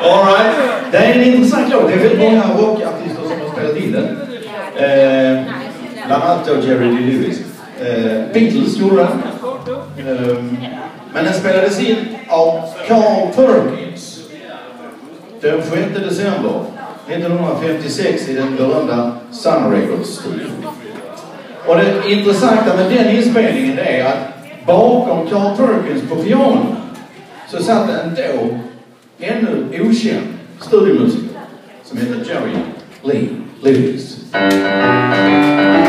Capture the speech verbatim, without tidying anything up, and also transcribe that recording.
All right. Det är en intressant låt. Det är väldigt många rockartister som har spelat in den. Eh, bland annat då Jerry Lee Lewis. Eh, Beatles gjorde den. Eh, men den spelades in av Carl Perkins den sjätte december nittonhundrafemtiosex i den berömda Sun Records-studion. Och det intressanta med den inspelningen är att bakom Carl Perkins på piano så satt en då ännu okänd studiomusiker som heter Jerry Lee Lewis.